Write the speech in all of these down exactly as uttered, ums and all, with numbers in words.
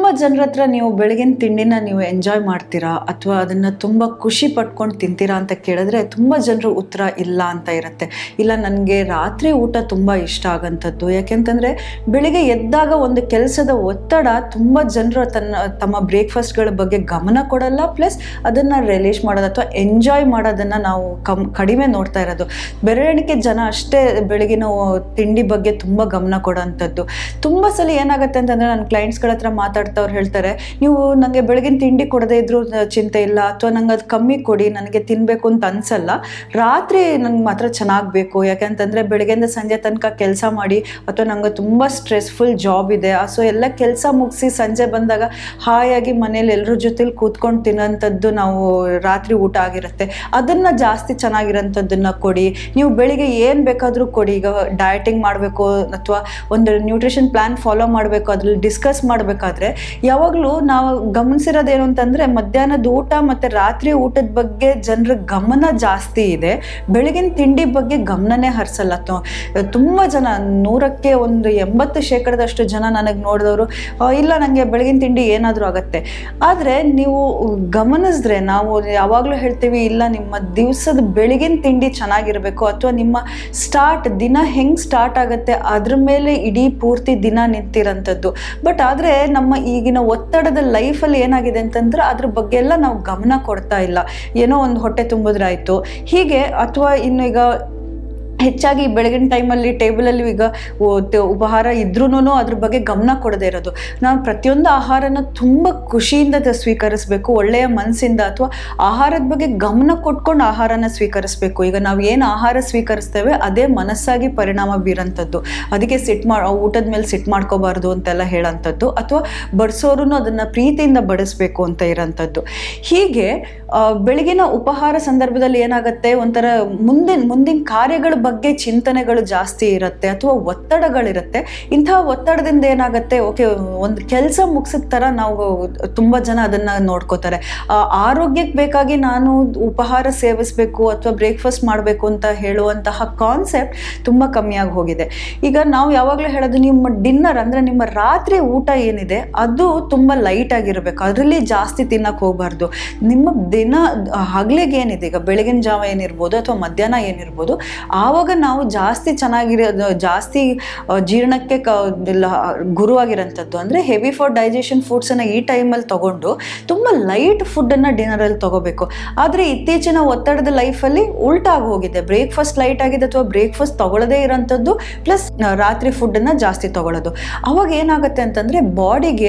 ಜನರ ಹತ್ರ ನೀವು ಬೆಳಗಿನ ತಿಂಡಿನ ನೀವು ಎಂಜಾಯ್ ಮಾಡ್ತೀರಾ ಅಥವಾ ಅದನ್ನು ತುಂಬ ಖುಷಿ ಪಟ್ಕೊಂಡು ತಿಂತೀರಾ ಅಂತ ಕೇಳಿದ್ರೆ ತುಂಬ ಜನರು ಉತ್ತರ ಇಲ್ಲ ಅಂತ ಇರುತ್ತೆ. ಇಲ್ಲ, ನನಗೆ ರಾತ್ರಿ ಊಟ ತುಂಬ ಇಷ್ಟ ಆಗೋಂಥದ್ದು. ಯಾಕೆಂತಂದರೆ ಬೆಳಿಗ್ಗೆ ಎದ್ದಾಗ ಒಂದು ಕೆಲಸದ ಒತ್ತಡ ತುಂಬ ಜನರು ತನ್ನ ತಮ್ಮ ಬ್ರೇಕ್ಫಾಸ್ಟ್ಗಳ ಬಗ್ಗೆ ಗಮನ ಕೊಡಲ್ಲ, ಪ್ಲಸ್ ಅದನ್ನು ರಿಲೀಸ್ ಮಾಡೋದು ಅಥವಾ ಎಂಜಾಯ್ ಮಾಡೋದನ್ನು ನಾವು ಕಮ್ ಕಡಿಮೆ ನೋಡ್ತಾ ಇರೋದು. ಬೆರಳೆಣಿಕೆ ಜನ ಅಷ್ಟೇ ಬೆಳಗಿನ ತಿಂಡಿ ಬಗ್ಗೆ ತುಂಬ ಗಮನ ಕೊಡೋಂಥದ್ದು. ತುಂಬ ಸಲ ಏನಾಗುತ್ತೆ ಅಂತಂದರೆ ನನ್ನ ಕ್ಲೈಂಟ್ಸ್ಗಳ ಹತ್ರ ಮಾತಾಡ್ತವ್ರು ಹೇಳ್ತಾರೆ, ನೀವು ನನಗೆ ಬೆಳಗಿನ ತಿಂಡಿ ಕೊಡದೇ ಇದ್ರೂ ಚಿಂತೆ ಇಲ್ಲ, ಅಥವಾ ನಂಗೆ ಅದು ಕಮ್ಮಿ ಕೊಡಿ, ನನಗೆ ತಿನ್ನಬೇಕು ಅಂತ ಅನಿಸಲ್ಲ, ರಾತ್ರಿ ನನಗೆ ಮಾತ್ರ ಚೆನ್ನಾಗಿ ಬೇಕು. ಯಾಕೆಂತಂದರೆ ಬೆಳಗ್ಗೆಯಿಂದ ಸಂಜೆ ತನಕ ಕೆಲಸ ಮಾಡಿ ಅಥವಾ ನನಗೆ ತುಂಬ ಸ್ಟ್ರೆಸ್ಫುಲ್ ಜಾಬ್ ಇದೆ, ಸೊ ಎಲ್ಲ ಕೆಲಸ ಮುಗಿಸಿ ಸಂಜೆ ಬಂದಾಗ ಹಾಯಾಗಿ ಮನೇಲಿ ಎಲ್ಲರ ಜೊತೆಲಿ ಕೂತ್ಕೊಂಡು ತಿನ್ನೋಂಥದ್ದು ನಾವು ರಾತ್ರಿ ಊಟ ಆಗಿರುತ್ತೆ. ಅದನ್ನು ಜಾಸ್ತಿ ಚೆನ್ನಾಗಿರೋಂಥದ್ದನ್ನು ಕೊಡಿ. ನೀವು ಬೆಳಿಗ್ಗೆ ಏನು ಬೇಕಾದರೂ ಕೊಡಿ. ಈಗ ಡಯಟಿಂಗ್ ಮಾಡಬೇಕು ಅಥವಾ ಒಂದು ನ್ಯೂಟ್ರಿಷನ್ ಪ್ಲ್ಯಾನ್ ಫಾಲೋ ಮಾಡಬೇಕು, ಅದ್ರಲ್ಲಿ ಡಿಸ್ಕಸ್ ಮಾಡಬೇಕಾದ್ರೆ ಯಾವಾಗಲೂ ನಾವು ಗಮನಿಸಿರೋದೇನು ಅಂತಂದರೆ ಮಧ್ಯಾಹ್ನದ ಊಟ ಮತ್ತು ರಾತ್ರಿ ಊಟದ ಬಗ್ಗೆ ಜನರ ಗಮನ ಜಾಸ್ತಿ ಇದೆ, ಬೆಳಗಿನ ತಿಂಡಿ ಬಗ್ಗೆ ಗಮನನೇ ಹರಿಸಲ್ಲ. ತುಂಬ ಜನ, ನೂರಕ್ಕೆ ಒಂದು ಎಂಬತ್ತು ಶೇಕಡದಷ್ಟು ಜನ ನನಗೆ ನೋಡಿದವರು ಇಲ್ಲ ನನಗೆ ಬೆಳಗಿನ ತಿಂಡಿ ಏನಾದರೂ ಆಗುತ್ತೆ. ಆದರೆ ನೀವು ಗಮನಿಸಿದ್ರೆ ನಾವು ಯಾವಾಗಲೂ ಹೇಳ್ತೀವಿ, ಇಲ್ಲ ನಿಮ್ಮ ದಿವಸದ ಬೆಳಗಿನ ತಿಂಡಿ ಚೆನ್ನಾಗಿರಬೇಕು ಅಥವಾ ನಿಮ್ಮ ಸ್ಟಾರ್ಟ್ ದಿನ ಹೆಂಗೆ ಸ್ಟಾರ್ಟ್ ಆಗುತ್ತೆ ಅದ್ರ ಮೇಲೆ ಇಡೀ ಪೂರ್ತಿ ದಿನ ನಿಂತಿರೋಂಥದ್ದು. ಬಟ್ ಆದರೆ ನಮ್ಮ ಈಗಿನ ಒತ್ತಡದ ಲೈಫಲ್ಲಿ ಏನಾಗಿದೆ ಅಂತಂದ್ರೆ ಅದ್ರ ಬಗ್ಗೆ ಎಲ್ಲ ನಾವು ಗಮನ ಕೊಡ್ತಾ ಇಲ್ಲ. ಏನೋ ಒಂದು ಹೊಟ್ಟೆ ತುಂಬಿದ್ರಾಯ್ತು ಹೀಗೆ, ಅಥವಾ ಇನ್ನು ಈಗ ಹೆಚ್ಚಾಗಿ ಬೆಳಗಿನ ಟೈಮಲ್ಲಿ ಟೇಬಲಲ್ಲಿ ಈಗ ಉಪಹಾರ ಇದ್ರೂ ಅದ್ರ ಬಗ್ಗೆ ಗಮನ ಕೊಡದೇ ಇರೋದು. ನಾವು ಪ್ರತಿಯೊಂದು ಆಹಾರನ ತುಂಬ ಖುಷಿಯಿಂದ ಸ್ವೀಕರಿಸಬೇಕು, ಒಳ್ಳೆಯ ಮನಸ್ಸಿಂದ, ಅಥವಾ ಆಹಾರದ ಬಗ್ಗೆ ಗಮನ ಕೊಟ್ಕೊಂಡು ಆಹಾರನ ಸ್ವೀಕರಿಸಬೇಕು. ಈಗ ನಾವು ಏನು ಆಹಾರ ಸ್ವೀಕರಿಸ್ತೇವೆ ಅದೇ ಮನಸ್ಸಾಗಿ ಪರಿಣಾಮ ಬೀರೋಂಥದ್ದು. ಅದಕ್ಕೆ ಸಿಟ್ಟು ಮಾ ಊಟದ ಮೇಲೆ ಸಿಟ್ಟು ಮಾಡ್ಕೋಬಾರ್ದು ಅಂತೆಲ್ಲ ಹೇಳೋಂಥದ್ದು, ಅಥವಾ ಬಡಿಸೋರು ಅದನ್ನು ಪ್ರೀತಿಯಿಂದ ಬಡಿಸ್ಬೇಕು ಅಂತ ಇರೋಂಥದ್ದು. ಹೀಗೆ ಬೆಳಗಿನ ಉಪಹಾರ ಸಂದರ್ಭದಲ್ಲಿ ಏನಾಗುತ್ತೆ, ಒಂಥರ ಮುಂದಿನ ಮುಂದಿನ ಕಾರ್ಯಗಳ ಬಗ್ಗೆ ಚಿಂತನೆಗಳು ಜಾಸ್ತಿ ಇರುತ್ತೆ ಅಥವಾ ಒತ್ತಡಗಳಿರುತ್ತೆ. ಇಂತಹ ಒತ್ತಡದಿಂದ ಏನಾಗುತ್ತೆ, ಓಕೆ ಒಂದು ಕೆಲಸ ಮುಗಿಸಿದ ಥರ ನಾವು ತುಂಬ ಜನ ಅದನ್ನು ನೋಡ್ಕೋತಾರೆ. ಆರೋಗ್ಯಕ್ಕೆ ಬೇಕಾಗಿ ನಾನು ಉಪಹಾರ ಸೇವಿಸಬೇಕು ಅಥವಾ ಬ್ರೇಕ್ಫಾಸ್ಟ್ ಮಾಡಬೇಕು ಅಂತ ಹೇಳುವಂತಹ ಕಾನ್ಸೆಪ್ಟ್ ತುಂಬ ಕಮ್ಮಿಯಾಗಿ ಹೋಗಿದೆ. ಈಗ ನಾವು ಯಾವಾಗಲೂ ಹೇಳೋದು, ನಿಮ್ಮ ಡಿನ್ನರ್ ಅಂದರೆ ನಿಮ್ಮ ರಾತ್ರಿ ಊಟ ಏನಿದೆ ಅದು ತುಂಬ ಲೈಟ್ ಆಗಿರಬೇಕು, ಅದರಲ್ಲಿ ಜಾಸ್ತಿ ತಿನ್ನಕ್ಕೆ ಹೋಗಬಾರ್ದು. ನಿಮ್ಮ ದಿನ ಹಗಲಿಗೆ ಏನಿದೆ, ಈಗ ಬೆಳಗಿನ ಜಾವ ಏನಿರ್ಬೋದು ಅಥವಾ ಮಧ್ಯಾಹ್ನ ಏನಿರ್ಬೋದು, ಆವಾಗ ನಾವು ಜಾಸ್ತಿ ಚೆನ್ನಾಗಿರೋ ಜಾಸ್ತಿ ಜೀರ್ಣಕ್ಕೆ ಕ ಗುರುವಾಗಿರೋಂಥದ್ದು ಅಂದರೆ ಹೆವಿ ಫಾರ್ ಡೈಜೆಷನ್ ಫುಡ್ಸನ್ನು ಈ ಟೈಮಲ್ಲಿ ತೊಗೊಂಡು ತುಂಬ ಲೈಟ್ ಫುಡ್ಡನ್ನು ಡಿನ್ನರಲ್ಲಿ ತೊಗೋಬೇಕು. ಆದರೆ ಇತ್ತೀಚಿನ ಒತ್ತಡದ ಲೈಫಲ್ಲಿ ಉಲ್ಟಾಗಿ ಹೋಗಿದೆ, ಬ್ರೇಕ್ಫಾಸ್ಟ್ ಲೈಟ್ ಆಗಿದೆ ಅಥವಾ ಬ್ರೇಕ್ಫಾಸ್ಟ್ ತೊಗೊಳ್ಳೋದೇ ಇರೋಂಥದ್ದು, ಪ್ಲಸ್ ರಾತ್ರಿ ಫುಡ್ಡನ್ನು ಜಾಸ್ತಿ ತೊಗೊಳ್ಳೋದು. ಅವಾಗ ಏನಾಗುತ್ತೆ ಅಂತಂದರೆ ಬಾಡಿಗೆ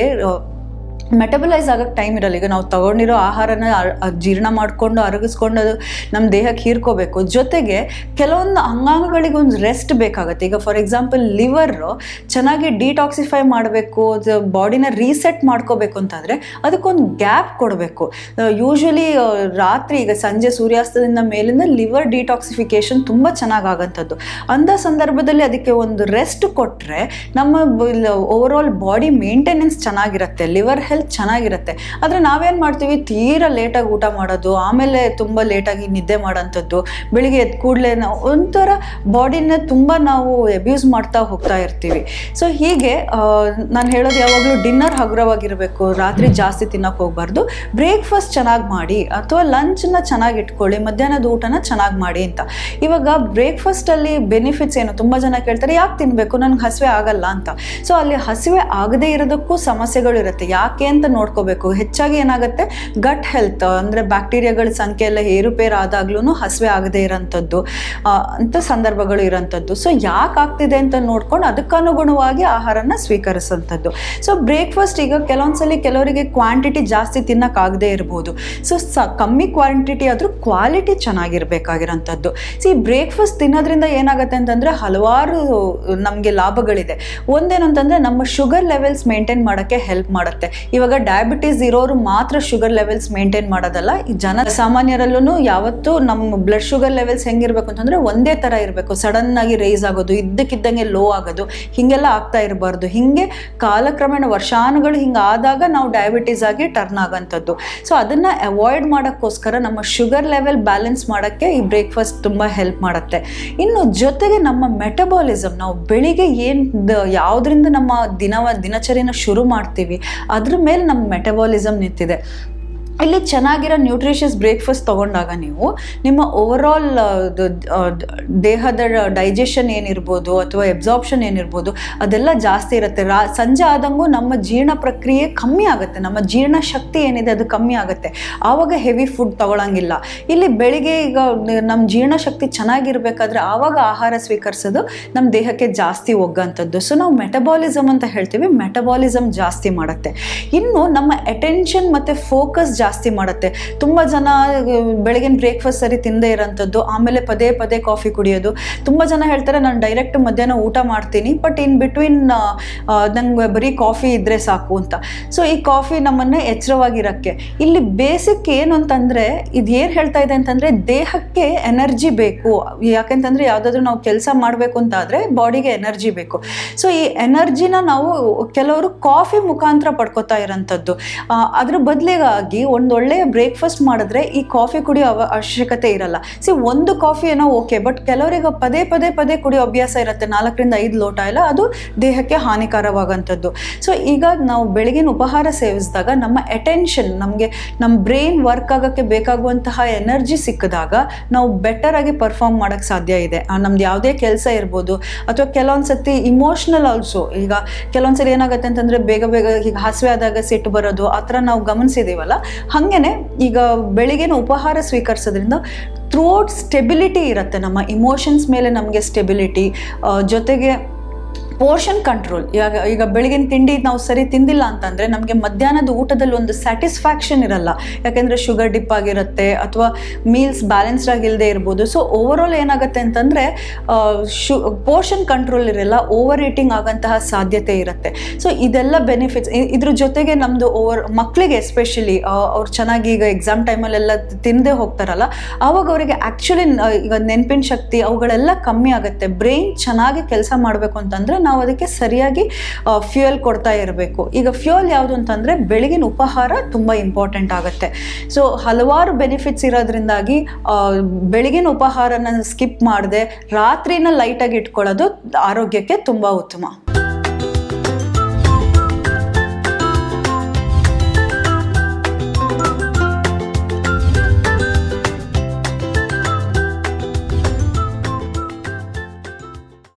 ಮೆಟಬಲೈಸ್ ಆಗೋಕ್ಕೆ ಟೈಮ್ ಇರಲ್ಲ. ಈಗ ನಾವು ತೊಗೊಂಡಿರೋ ಆಹಾರನ ಜೀರ್ಣ ಮಾಡಿಕೊಂಡು ಅರಗಿಸ್ಕೊಂಡು ಅದು ನಮ್ಮ ದೇಹಕ್ಕೆ ಹೀರ್ಕೋಬೇಕು. ಜೊತೆಗೆ ಕೆಲವೊಂದು ಅಂಗಾಂಗಗಳಿಗೆ ಒಂದು ರೆಸ್ಟ್ ಬೇಕಾಗುತ್ತೆ. ಈಗ ಫಾರ್ ಎಕ್ಸಾಂಪಲ್ ಲಿವರು ಚೆನ್ನಾಗಿ ಡಿಟಾಕ್ಸಿಫೈ ಮಾಡಬೇಕು, ಬಾಡಿನ ರೀಸೆಟ್ ಮಾಡ್ಕೋಬೇಕು ಅಂತಂದರೆ ಅದಕ್ಕೊಂದು ಗ್ಯಾಪ್ ಕೊಡಬೇಕು. ಯೂಶ್ವಲಿ ರಾತ್ರಿ ಈಗ ಸಂಜೆ ಸೂರ್ಯಾಸ್ತದಿಂದ ಮೇಲಿಂದ ಲಿವರ್ ಡಿಟಾಕ್ಸಿಫಿಕೇಷನ್ ತುಂಬ ಚೆನ್ನಾಗಿ ಆಗೋಂಥದ್ದು. ಅಂಥ ಸಂದರ್ಭದಲ್ಲಿ ಅದಕ್ಕೆ ಒಂದು ರೆಸ್ಟ್ ಕೊಟ್ಟರೆ ನಮ್ಮ ಓವರಾಲ್ ಬಾಡಿ ಮೇಂಟೆನೆನ್ಸ್ ಚೆನ್ನಾಗಿರುತ್ತೆ, ಲಿವರ್ ಹೆಲ್ತ್ ಚೆನ್ನಾಗಿರುತ್ತೆ. ಆದರೆ ನಾವೇನು ಮಾಡ್ತೀವಿ, ತೀರಾ ಲೇಟಾಗಿ ಊಟ ಮಾಡೋದು, ಆಮೇಲೆ ತುಂಬ ಲೇಟಾಗಿ ನಿದ್ದೆ ಮಾಡೋಂಥದ್ದು, ಬೆಳಿಗ್ಗೆ ಎದ್ದು ಕೂಡಲೇ ನಾವು ಒಂಥರ ಬಾಡಿನ ತುಂಬ ನಾವು ಅಬ್ಯೂಸ್ ಮಾಡ್ತಾ ಹೋಗ್ತಾ ಇರ್ತೀವಿ. ಸೊ ಹೀಗೆ ನಾನು ಹೇಳೋದು ಯಾವಾಗಲೂ ಡಿನ್ನರ್ ಹಗುರವಾಗಿರಬೇಕು, ರಾತ್ರಿ ಜಾಸ್ತಿ ತಿನ್ನೋಕೆ ಹೋಗಬಾರ್ದು. ಬ್ರೇಕ್ಫಾಸ್ಟ್ ಚೆನ್ನಾಗಿ ಮಾಡಿ ಅಥವಾ ಲಂಚನ್ನ ಚೆನ್ನಾಗಿ ಇಟ್ಕೊಳ್ಳಿ, ಮಧ್ಯಾಹ್ನದ ಊಟನ ಚೆನ್ನಾಗಿ ಮಾಡಿ ಅಂತ. ಇವಾಗ ಬ್ರೇಕ್ಫಾಸ್ಟಲ್ಲಿ ಬೆನಿಫಿಟ್ಸ್ ಏನು, ತುಂಬ ಜನ ಕೇಳ್ತಾರೆ ಯಾಕೆ ತಿನ್ನಬೇಕು, ನನಗೆ ಹಸಿವೆ ಆಗಲ್ಲ ಅಂತ. ಸೊ ಅಲ್ಲಿ ಹಸಿವೆ ಆಗದೇ ಇರೋದಕ್ಕೂ ಸಮಸ್ಯೆಗಳು ಇರುತ್ತೆ. ಯಾಕೆ ಅಂತ ನೋಡ್ಕೋಬೇಕು. ಹೆಚ್ಚಾಗಿ ಏನಾಗುತ್ತೆ, ಗಟ್ ಹೆಲ್ತ್ ಅಂದರೆ ಬ್ಯಾಕ್ಟೀರಿಯಾಗಳ ಸಂಖ್ಯೆ ಎಲ್ಲ ಏರುಪೇರು ಆದಾಗ್ಲೂ ಹಸಿವೆ ಆಗದೆ ಇರೋಂಥದ್ದು ಅಂಥ ಸಂದರ್ಭಗಳು ಇರೋಂಥದ್ದು. ಸೊ ಯಾಕೆ ಆಗ್ತಿದೆ ಅಂತ ನೋಡ್ಕೊಂಡು ಅದಕ್ಕನುಗುಣವಾಗಿ ಆಹಾರನ ಸ್ವೀಕರಿಸೋಂಥದ್ದು. ಸೊ ಬ್ರೇಕ್ಫಾಸ್ಟ್ ಈಗ ಕೆಲವೊಂದ್ಸಲಿ ಕೆಲವರಿಗೆ ಕ್ವಾಂಟಿಟಿ ಜಾಸ್ತಿ ತಿನ್ನೋಕ್ಕಾಗದೇ ಇರ್ಬೋದು. ಸೊ ಸ ಕಮ್ಮಿ ಕ್ವಾಂಟಿಟಿ ಆದರೂ ಕ್ವಾಲಿಟಿ ಚೆನ್ನಾಗಿರ್ಬೇಕಾಗಿರೋಂಥದ್ದು. ಸಿ ಬ್ರೇಕ್ಫಾಸ್ಟ್ ತಿನ್ನೋದ್ರಿಂದ ಏನಾಗುತ್ತೆ ಅಂತಂದರೆ ಹಲವಾರು ನಮಗೆ ಲಾಭಗಳಿದೆ. ಒಂದೇನು ಅಂತಂದರೆ ನಮ್ಮ ಶುಗರ್ ಲೆವೆಲ್ಸ್ ಮೇಂಟೈನ್ ಮಾಡೋಕ್ಕೆ ಹೆಲ್ಪ್ ಮಾಡುತ್ತೆ. ಇವಾಗ ಡಯಾಬಿಟೀಸ್ ಇರೋರು ಮಾತ್ರ ಶುಗರ್ ಲೆವೆಲ್ಸ್ ಮೇಂಟೈನ್ ಮಾಡೋದಲ್ಲ, ಈ ಜನ ಸಾಮಾನ್ಯರಲ್ಲೂ ಯಾವತ್ತೂ ನಮ್ಮ ಬ್ಲಡ್ ಶುಗರ್ ಲೆವೆಲ್ಸ್ ಹೆಂಗಿರ್ಬೇಕು ಅಂತಂದ್ರೆ ಒಂದೇ ತರ ಇರಬೇಕು. ಸಡನ್ ಆಗಿ ರೈಸ್ ಆಗೋದು, ಇದ್ದಕ್ಕಿದ್ದಂಗೆ ಲೋ ಆಗೋದು, ಹಿಂಗೆಲ್ಲ ಆಗ್ತಾ ಇರಬಾರ್ದು. ಹಿಂಗೆ ಕಾಲಕ್ರಮೇಣ ವರ್ಷಾನುಗಳು ಹಿಂಗೆ ಆದಾಗ ನಾವು ಡಯಾಬಿಟೀಸ್ ಆಗಿ ಟರ್ನ್ ಆಗೋಂಥದ್ದು. ಸೊ ಅದನ್ನ ಅವಾಯ್ಡ್ ಮಾಡೋಕ್ಕೋಸ್ಕರ ನಮ್ಮ ಶುಗರ್ ಲೆವೆಲ್ ಬ್ಯಾಲೆನ್ಸ್ ಮಾಡೋಕ್ಕೆ ಈ ಬ್ರೇಕ್ಫಾಸ್ಟ್ ತುಂಬ ಹೆಲ್ಪ್ ಮಾಡುತ್ತೆ. ಇನ್ನು ಜೊತೆಗೆ ನಮ್ಮ ಮೆಟಬಾಲಿಸಮ್, ನಾವು ಬೆಳಿಗ್ಗೆ ಏನು ಯಾವುದರಿಂದ ನಮ್ಮ ದಿನ ದಿನಚರಿನ ಶುರು ಮಾಡ್ತೀವಿ ಅದ್ರ ಮೇಲೆ ನಮ್ಮ ಮೆಟಬಾಲಿಸಮ್ ನಿಂತಿದೆ. ಇಲ್ಲಿ ಚೆನ್ನಾಗಿರೋ ನ್ಯೂಟ್ರಿಷಿಯಸ್ ಬ್ರೇಕ್ಫಾಸ್ಟ್ ತೊಗೊಂಡಾಗ ನೀವು ನಿಮ್ಮ ಓವರಾಲ್ ದೇಹದ ಡೈಜೆಷನ್ ಏನಿರ್ಬೋದು ಅಥವಾ ಎಬ್ಸಾರ್ಪ್ಷನ್ ಏನಿರ್ಬೋದು ಅದೆಲ್ಲ ಜಾಸ್ತಿ ಇರುತ್ತೆ. ರಾ ಸಂಜೆ ಆದಂಗೂ ನಮ್ಮ ಜೀರ್ಣ ಪ್ರಕ್ರಿಯೆ ಕಮ್ಮಿ ಆಗುತ್ತೆ, ನಮ್ಮ ಜೀರ್ಣ ಶಕ್ತಿ ಏನಿದೆ ಅದು ಕಮ್ಮಿ ಆಗುತ್ತೆ. ಆವಾಗ ಹೆವಿ ಫುಡ್ ತಗೊಳಂಗಿಲ್ಲ. ಇಲ್ಲಿ ಬೆಳಿಗ್ಗೆ ಈಗ ನಮ್ಮ ಜೀರ್ಣ ಶಕ್ತಿ ಚೆನ್ನಾಗಿರ್ಬೇಕಾದ್ರೆ ಆವಾಗ ಆಹಾರ ಸ್ವೀಕರಿಸೋದು ನಮ್ಮ ದೇಹಕ್ಕೆ ಜಾಸ್ತಿ ಒಗ್ಗಂಥದ್ದು. ಸೊ ನಾವು ಮೆಟಬಾಲಿಸಮ್ ಅಂತ ಹೇಳ್ತೀವಿ, ಮೆಟಬಾಲಿಸಮ್ ಜಾಸ್ತಿ ಮಾಡುತ್ತೆ. ಇನ್ನು ನಮ್ಮ ಅಟೆನ್ಷನ್ ಮತ್ತು ಫೋಕಸ್ ಜಾಸ್ತಿ ಮಾಡುತ್ತೆ. ತುಂಬ ಜನ ಬೆಳಗಿನ ಬ್ರೇಕ್ಫಾಸ್ಟ್ ಸರಿ ತಿಂದೇ ಇರೋಂಥದ್ದು, ಆಮೇಲೆ ಪದೇ ಪದೇ ಕಾಫಿ ಕುಡಿಯೋದು. ತುಂಬ ಜನ ಹೇಳ್ತಾರೆ ನಾನು ಡೈರೆಕ್ಟ್ ಮಧ್ಯಾಹ್ನ ಊಟ ಮಾಡ್ತೀನಿ, ಬಟ್ ಇನ್ ಬಿಟ್ವೀನ್ ನಂಗೆ ಬರೀ ಕಾಫಿ ಇದ್ದರೆ ಸಾಕು ಅಂತ. ಸೊ ಈ ಕಾಫಿ ನಮ್ಮನ್ನು ಎಚ್ಚರವಾಗಿರೋಕ್ಕೆ. ಇಲ್ಲಿ ಬೇಸಿಕ್ ಏನು ಅಂತಂದರೆ ಇದು ಏನು ಹೇಳ್ತಾ ಇದೆ ಅಂತಂದರೆ ದೇಹಕ್ಕೆ ಎನರ್ಜಿ ಬೇಕು. ಯಾಕೆಂತಂದರೆ ಯಾವುದಾದ್ರೂ ನಾವು ಕೆಲಸ ಮಾಡಬೇಕು ಅಂತಾದರೆ ಬಾಡಿಗೆ ಎನರ್ಜಿ ಬೇಕು. ಸೊ ಈ ಎನರ್ಜಿನ ನಾವು ಕೆಲವರು ಕಾಫಿ ಮುಖಾಂತರ ಪಡ್ಕೋತಾ ಇರೋಂಥದ್ದು. ಅದ್ರ ಬದಲಿಗಾಗಿ ಒಂದು ಒಳ್ಳೆಯ ಬ್ರೇಕ್ಫಾಸ್ಟ್ ಮಾಡಿದ್ರೆ ಈ ಕಾಫಿ ಕುಡಿಯೋ ಅವ ಅವಶ್ಯಕತೆ ಇರಲ್ಲ. ಸಿ ಒಂದು ಕಾಫಿ ಏನೋ ಓಕೆ, ಬಟ್ ಕೆಲವರಿಗೆ ಪದೇ ಪದೇ ಪದೇ ಕುಡಿಯೋ ಅಭ್ಯಾಸ ಇರುತ್ತೆ, ನಾಲ್ಕರಿಂದ ಐದು ಲೋಟ ಎಲ್ಲ, ಅದು ದೇಹಕ್ಕೆ ಹಾನಿಕಾರವಾಗಂಥದ್ದು. ಸೊ ಈಗ ನಾವು ಬೆಳಗಿನ ಉಪಹಾರ ಸೇವಿಸಿದಾಗ ನಮ್ಮ ಅಟೆನ್ಷನ್, ನಮಗೆ ನಮ್ಮ ಬ್ರೈನ್ ವರ್ಕ್ ಆಗೋಕ್ಕೆ ಬೇಕಾಗುವಂತಹ ಎನರ್ಜಿ ಸಿಕ್ಕಿದಾಗ ನಾವು ಬೆಟರ್ ಆಗಿ ಪರ್ಫಾರ್ಮ್ ಮಾಡೋಕ್ಕೆ ಸಾಧ್ಯ ಇದೆ. ನಮ್ದು ಯಾವುದೇ ಕೆಲಸ ಇರ್ಬೋದು, ಅಥವಾ ಕೆಲವೊಂದು ಸತಿ ಇಮೋಷ್ನಲ್ ಆಲ್ಸೋ. ಈಗ ಕೆಲವೊಂದ್ಸರಿ ಏನಾಗುತ್ತೆ ಅಂತಂದರೆ ಬೇಗ ಬೇಗ ಈಗ ಹಸಿವೆ ಆದಾಗ ಸಿಟ್ಟು ಬರೋದು, ಆ ಥರ ನಾವು ಗಮನಿಸಿದ್ದೀವಲ್ಲ. ಹಾಗೇನೆ ಈಗ ಬೆಳಿಗ್ಗೆನ ಉಪಹಾರ ಸ್ವೀಕರಿಸೋದ್ರಿಂದ ಥ್ರೂಔಟ್ ಸ್ಟೆಬಿಲಿಟಿ ಇರುತ್ತೆ. ನಮ್ಮ ಇಮೋಷನ್ಸ್ ಮೇಲೆ ನಮಗೆ ಸ್ಟೆಬಿಲಿಟಿ, ಜೊತೆಗೆ ಪೋರ್ಷನ್ ಕಂಟ್ರೋಲ್. ಈಗ ಈಗ ಬೆಳಗಿನ ತಿಂಡಿ ನಾವು ಸರಿ ತಿಂದಿಲ್ಲ ಅಂತಂದರೆ ನಮಗೆ ಮಧ್ಯಾಹ್ನದ ಊಟದಲ್ಲಿ ಒಂದು ಸ್ಯಾಟಿಸ್ಫ್ಯಾಕ್ಷನ್ ಇರಲ್ಲ, ಯಾಕೆಂದರೆ ಶುಗರ್ ಡಿಪ್ ಆಗಿರುತ್ತೆ ಅಥವಾ ಮೀಲ್ಸ್ ಬ್ಯಾಲೆನ್ಸ್ಡ್ ಆಗಿಲ್ಲದೆ ಇರ್ಬೋದು. ಸೊ ಓವರಾಲ್ ಏನಾಗುತ್ತೆ ಅಂತಂದರೆ ಶು ಪೋರ್ಷನ್ ಕಂಟ್ರೋಲ್ ಇರಲ್ಲ, ಓವರ್ ಈಟಿಂಗ್ ಆಗೋಂತಹ ಸಾಧ್ಯತೆ ಇರುತ್ತೆ. ಸೊ ಇದೆಲ್ಲ ಬೆನಿಫಿಟ್ಸ್. ಇದ್ರ ಜೊತೆಗೆ ನಮ್ಮದು ಓವರ್ ಮಕ್ಕಳಿಗೆ ಎಸ್ಪೆಷಲಿ ಅವ್ರು ಚೆನ್ನಾಗಿ ಈಗ ಎಕ್ಸಾಮ್ ಟೈಮಲ್ಲೆಲ್ಲ ತಿಂದೇ ಹೋಗ್ತಾರಲ್ಲ, ಆವಾಗ ಅವರಿಗೆ ಆ್ಯಕ್ಚುಲಿ ಈಗ ನೆನಪಿನ ಶಕ್ತಿ ಅವುಗಳೆಲ್ಲ ಕಮ್ಮಿ ಆಗುತ್ತೆ. ಬ್ರೈನ್ ಚೆನ್ನಾಗಿ ಕೆಲಸ ಮಾಡಬೇಕು ಅಂತಂದರೆ ನಾವು ಅದಕ್ಕೆ ಸರಿಯಾಗಿ ಫ್ಯೂಯಲ್ ಕೊಡ್ತಾ ಇರಬೇಕು. ಈಗ ಫ್ಯೂಯಲ್ ಯಾವುದು ಅಂತಂದರೆ ಬೆಳಗಿನ ಉಪಹಾರ ತುಂಬ ಇಂಪಾರ್ಟೆಂಟ್ ಆಗುತ್ತೆ. ಸೊ ಹಲವಾರು ಬೆನಿಫಿಟ್ಸ್ ಇರೋದ್ರಿಂದಾಗಿ ಬೆಳಗಿನ ಉಪಹಾರನ ಸ್ಕಿಪ್ ಮಾಡದೆ ರಾತ್ರಿನ ಲೈಟಾಗಿ ಇಟ್ಕೊಳ್ಳೋದು ಆರೋಗ್ಯಕ್ಕೆ ತುಂಬ ಉತ್ತಮ.